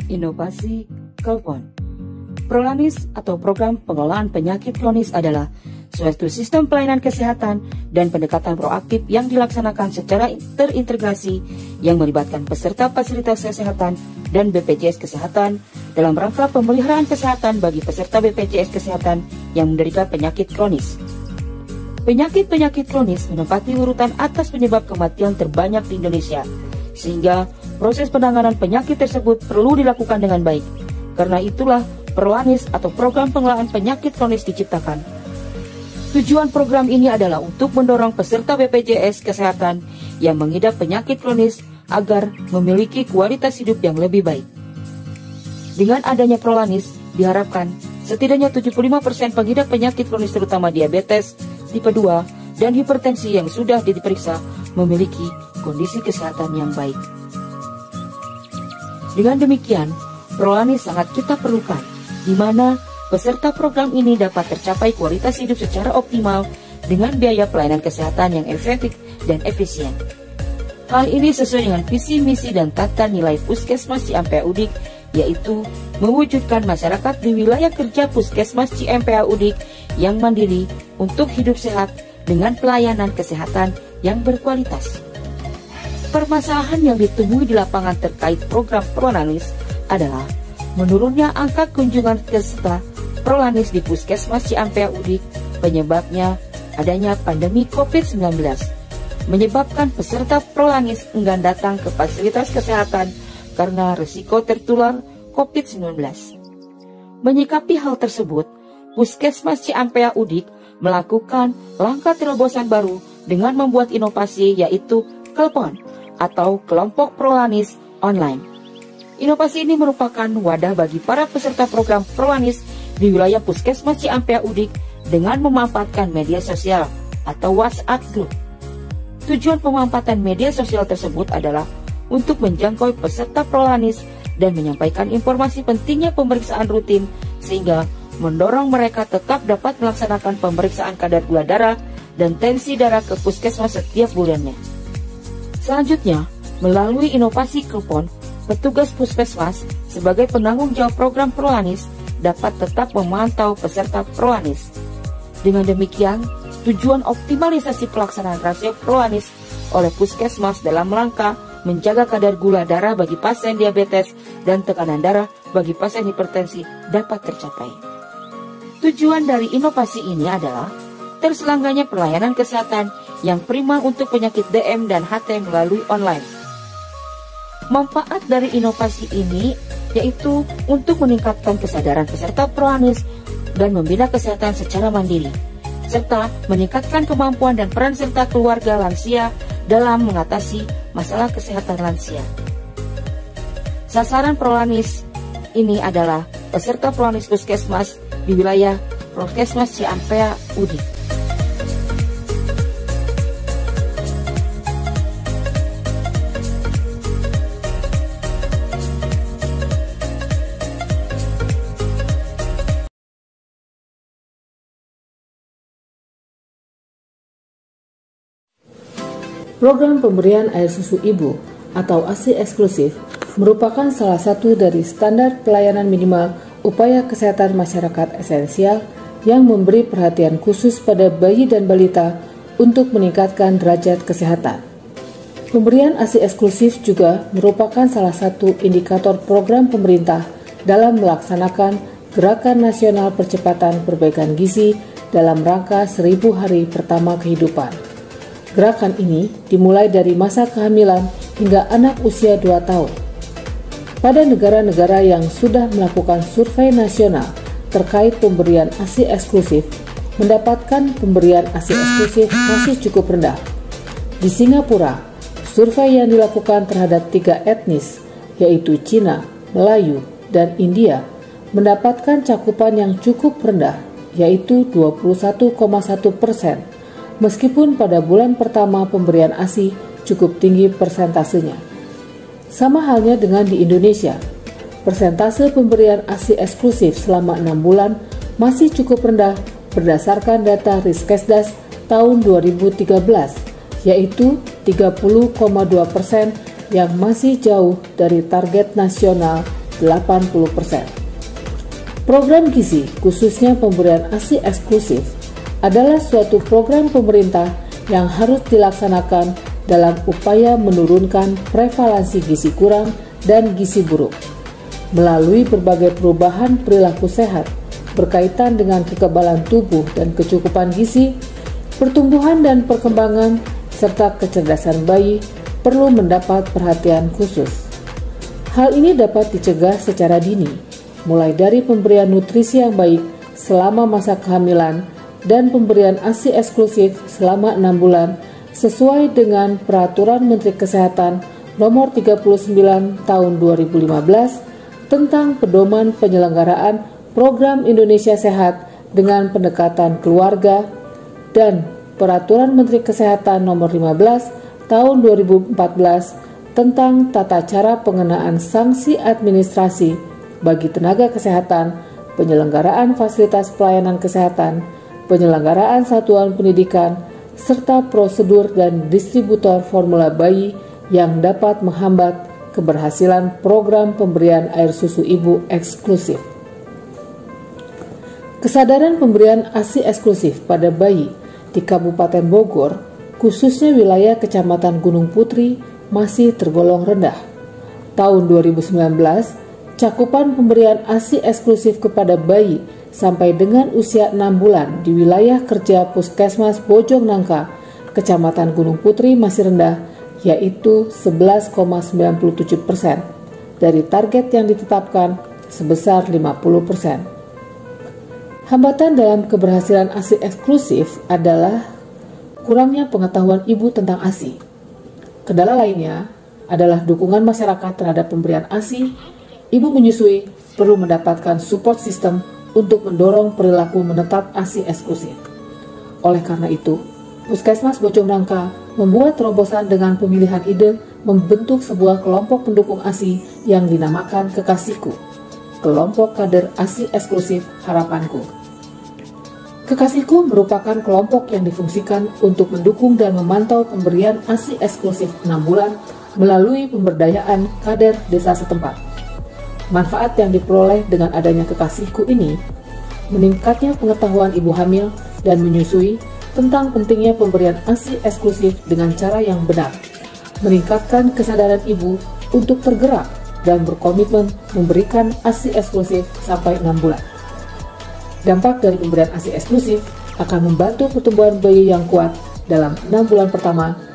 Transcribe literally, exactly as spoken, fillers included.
Inovasi Kelpon. Prolanis atau program pengelolaan penyakit kronis adalah suatu sistem pelayanan kesehatan dan pendekatan proaktif yang dilaksanakan secara terintegrasi yang melibatkan peserta fasilitas kesehatan dan B P J S Kesehatan dalam rangka pemeliharaan kesehatan bagi peserta B P J S Kesehatan yang menderita penyakit kronis. Penyakit-penyakit kronis menempati urutan atas penyebab kematian terbanyak di Indonesia, sehingga proses penanganan penyakit tersebut perlu dilakukan dengan baik. Karena itulah Prolanis atau program pengelolaan penyakit kronis diciptakan. Tujuan program ini adalah untuk mendorong peserta B P J S Kesehatan yang mengidap penyakit kronis agar memiliki kualitas hidup yang lebih baik. Dengan adanya Prolanis, diharapkan setidaknya tujuh puluh lima persen pengidap penyakit kronis terutama diabetes tipe dua dan hipertensi yang sudah diperiksa memiliki kondisi kesehatan yang baik. Dengan demikian, Prolanis sangat kita perlukan, di mana peserta program ini dapat tercapai kualitas hidup secara optimal dengan biaya pelayanan kesehatan yang efektif dan efisien. Hal ini sesuai dengan visi, misi, dan tata nilai Puskesmas Ciampea Udik, yaitu mewujudkan masyarakat di wilayah kerja Puskesmas Ciampea Udik yang mandiri untuk hidup sehat dengan pelayanan kesehatan yang berkualitas. Permasalahan yang ditemui di lapangan terkait program Prolanis adalah menurunnya angka kunjungan peserta Prolanis di Puskesmas Ciampea Udik. Penyebabnya adanya pandemi covid sembilan belas, menyebabkan peserta Prolanis enggan datang ke fasilitas kesehatan karena risiko tertular covid sembilan belas. Menyikapi hal tersebut, Puskesmas Ciampea Udik melakukan langkah terobosan baru dengan membuat inovasi, yaitu Kelpon atau Kelompok Prolanis Online. Inovasi ini merupakan wadah bagi para peserta program Prolanis di wilayah Puskesmas Ciampea Udik dengan memanfaatkan media sosial atau WhatsApp Group. Tujuan pemanfaatan media sosial tersebut adalah untuk menjangkau peserta Prolanis dan menyampaikan informasi pentingnya pemeriksaan rutin, sehingga mendorong mereka tetap dapat melaksanakan pemeriksaan kadar gula darah dan tensi darah ke puskesmas setiap bulannya. Selanjutnya, melalui inovasi Kelpon, petugas puskesmas sebagai penanggung jawab program Prolanis dapat tetap memantau peserta Prolanis. Dengan demikian, tujuan optimalisasi pelaksanaan rasio Prolanis oleh puskesmas dalam rangka menjaga kadar gula darah bagi pasien diabetes dan tekanan darah bagi pasien hipertensi dapat tercapai. Tujuan dari inovasi ini adalah terselenggaranya pelayanan kesehatan yang prima untuk penyakit D M dan H T melalui online. Manfaat dari inovasi ini yaitu untuk meningkatkan kesadaran peserta Prolanis dan membina kesehatan secara mandiri, serta meningkatkan kemampuan dan peran serta keluarga lansia dalam mengatasi masalah kesehatan lansia. Sasaran Prolanis ini adalah peserta Prolanis Puskesmas di wilayah Puskesmas Ciampea Udik. Program pemberian air susu ibu atau A S I eksklusif merupakan salah satu dari standar pelayanan minimal upaya kesehatan masyarakat esensial yang memberi perhatian khusus pada bayi dan balita untuk meningkatkan derajat kesehatan. Pemberian A S I eksklusif juga merupakan salah satu indikator program pemerintah dalam melaksanakan Gerakan Nasional Percepatan Perbaikan Gizi dalam rangka seribu hari pertama kehidupan. Gerakan ini dimulai dari masa kehamilan hingga anak usia dua tahun. Pada negara-negara yang sudah melakukan survei nasional terkait pemberian A S I eksklusif, mendapatkan pemberian A S I eksklusif masih cukup rendah. Di Singapura, survei yang dilakukan terhadap tiga etnis, yaitu Cina, Melayu, dan India, mendapatkan cakupan yang cukup rendah, yaitu dua puluh satu koma satu persen. Meskipun pada bulan pertama pemberian A S I cukup tinggi persentasenya. Sama halnya dengan di Indonesia, persentase pemberian A S I eksklusif selama enam bulan masih cukup rendah berdasarkan data Riskesdas tahun dua ribu tiga belas, yaitu tiga puluh koma dua persen yang masih jauh dari target nasional delapan puluh persen. Program gizi, khususnya pemberian ASI eksklusif, adalah suatu program pemerintah yang harus dilaksanakan dalam upaya menurunkan prevalensi gizi kurang dan gizi buruk. Melalui berbagai perubahan perilaku sehat berkaitan dengan kekebalan tubuh dan kecukupan gizi, pertumbuhan dan perkembangan, serta kecerdasan bayi perlu mendapat perhatian khusus. Hal ini dapat dicegah secara dini, mulai dari pemberian nutrisi yang baik selama masa kehamilan dan pemberian ASI eksklusif selama enam bulan sesuai dengan Peraturan Menteri Kesehatan Nomor tiga puluh sembilan Tahun dua ribu lima belas tentang pedoman penyelenggaraan Program Indonesia Sehat dengan pendekatan keluarga dan Peraturan Menteri Kesehatan Nomor lima belas Tahun dua ribu empat belas tentang tata cara pengenaan sanksi administrasi bagi tenaga kesehatan, penyelenggaraan fasilitas pelayanan kesehatan, penyelenggaraan satuan pendidikan, serta prosedur dan distributor formula bayi yang dapat menghambat keberhasilan program pemberian air susu ibu eksklusif. Kesadaran pemberian ASI eksklusif pada bayi di Kabupaten Bogor, khususnya wilayah Kecamatan Gunung Putri, masih tergolong rendah. Tahun dua ribu sembilan belas, cakupan pemberian ASI eksklusif kepada bayi sampai dengan usia enam bulan di wilayah kerja Puskesmas Bojongnangka, Kecamatan Gunung Putri masih rendah, yaitu sebelas koma sembilan tujuh persen dari target yang ditetapkan sebesar lima puluh persen. Hambatan dalam keberhasilan ASI eksklusif adalah kurangnya pengetahuan ibu tentang ASI. Kendala lainnya adalah dukungan masyarakat terhadap pemberian ASI. Ibu menyusui perlu mendapatkan support system untuk mendorong perilaku menetap ASI eksklusif. Oleh karena itu, Puskesmas Bojongnangka membuat terobosan dengan pemilihan ide membentuk sebuah kelompok pendukung ASI yang dinamakan Kekasihku, Kelompok Kader ASI Eksklusif Harapanku. Kekasihku merupakan kelompok yang difungsikan untuk mendukung dan memantau pemberian ASI eksklusif enam bulan melalui pemberdayaan kader desa setempat. Manfaat yang diperoleh dengan adanya Kekasihku ini, meningkatnya pengetahuan ibu hamil dan menyusui tentang pentingnya pemberian ASI eksklusif dengan cara yang benar, meningkatkan kesadaran ibu untuk tergerak dan berkomitmen memberikan ASI eksklusif sampai enam bulan. Dampak dari pemberian ASI eksklusif akan membantu pertumbuhan bayi yang kuat dalam enam bulan pertama